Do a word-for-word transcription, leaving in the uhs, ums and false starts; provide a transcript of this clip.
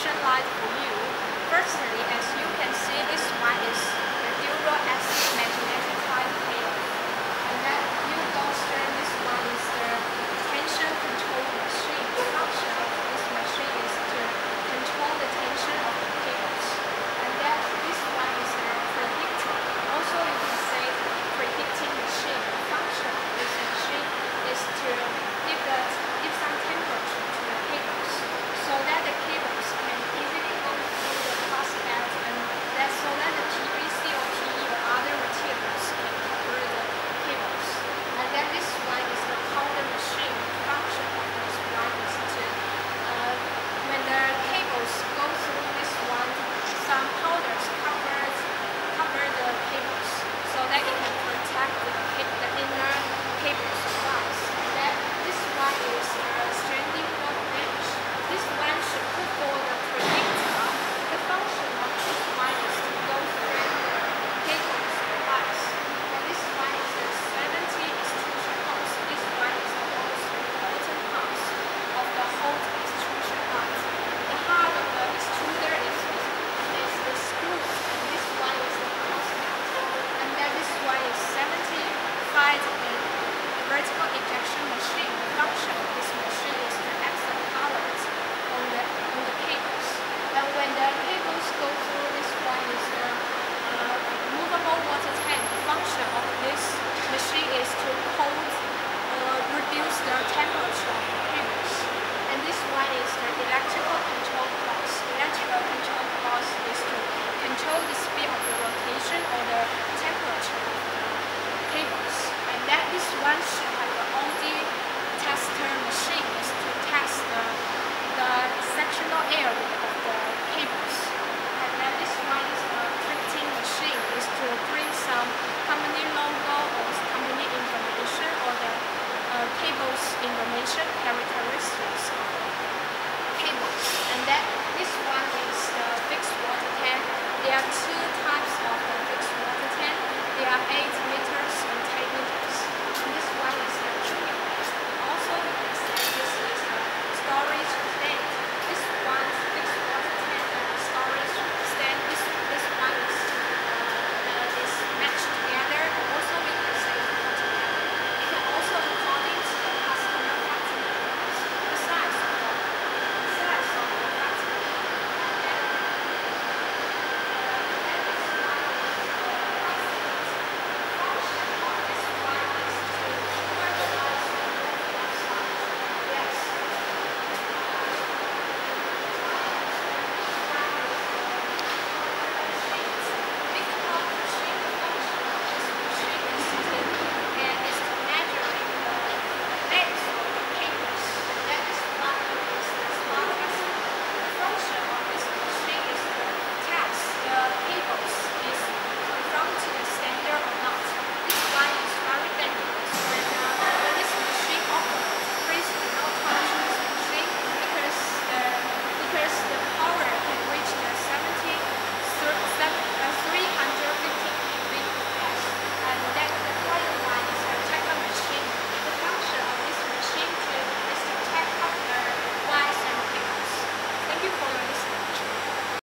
function light for you. Firstly, as you can see, this one is the dual axis magnetic type cable. And then you go straight, this one is the tension control machine. The function of this machine is to control the tension of the cables. And then this one is the predictor. Also, you can say predicting machine. The function of this machine is to give, the, give some temperature to the cables so that the cables can easily go through the cross belt, and that so that the P V C or P E or other materials can cover the cables. And then this one is the powder machine. The function of this one is to, uh, when the cables go through this one, some powders covers cover the cables so that it can protect the, the inner cable supplies. And then this one is the stranding workbench. This one should put for the predictor. The function of this one is to go through the cable supplies. And this one is the seventy extrusion hose. This one is the most important part of the whole extrusion line. The heart of the extruder is, is the screws, and this one is the cross belt. And then this one is seventy-five vertical injection machine. The function of this machine is to add some colors on the on the cables. And when the cables go through, this one is the uh, movable water tank. The function of this machine is to cold, uh, reduce the temperature of the cables. And this one is the electrical control box. Electrical control box is to control the speed of the rotation or the temperature of the cables. And that this one should have the O D tester machine is to test the, the sectional area of the